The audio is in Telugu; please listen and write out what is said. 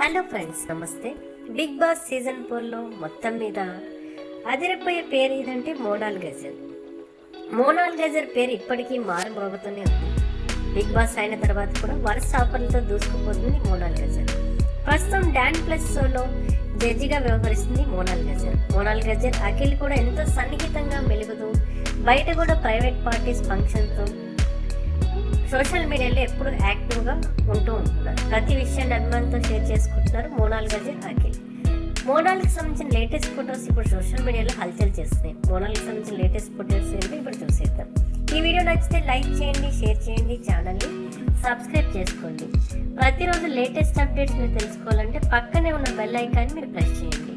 హలో ఫ్రెండ్స్, నమస్తే. బిగ్ బాస్ సీజన్ 4లో మొత్తం మీద అదిరిపోయే పేరు ఏదంటే మోనాల్ గజర్. మోనాల్ గజర్ పేరు ఇప్పటికీ మారుమోగుతూనే ఉంది. బిగ్ బాస్ అయిన తర్వాత కూడా వరుస ఆఫర్లతో దూసుకుపోతుంది మోనాల్ గజర్. ప్రస్తుతం డాన్ ప్లస్ షోలో జడ్జిగా వ్యవహరిస్తుంది మోనాల్ గజర్. మోనాల్ గజర్ అఖిల్ కూడా ఎంతో సన్నిహితంగా మెలుగుతూ బయట కూడా ప్రైవేట్ పార్టీస్ ఫంక్షన్తో సోషల్ మీడియాలో ఎప్పుడు యాక్టివ్గా ఉంటూ ఉంటున్నారు. ప్రతి విషయాన్ని అభిమానంతో షేర్ చేసుకుంటున్నారు మోనాల్ గజర్, అఖిల్. మోనాల్కి సంబంధించిన లేటెస్ట్ ఫొటోస్ ఇప్పుడు సోషల్ మీడియాలో హల్చల్ చేస్తున్నాయి. మోనాల్కి సంబంధించిన లేటెస్ట్ ఫొటోస్ ఏంటో ఇప్పుడు చూసేద్దాం. ఈ వీడియో నచ్చితే లైక్ చేయండి, షేర్ చేయండి, ఛానల్ని సబ్స్క్రైబ్ చేసుకోండి. ప్రతిరోజు లేటెస్ట్ అప్డేట్స్ మీరు తెలుసుకోవాలంటే పక్కనే ఉన్న బెల్ ఐకాన్ని మీరు ప్రెస్ చేయండి.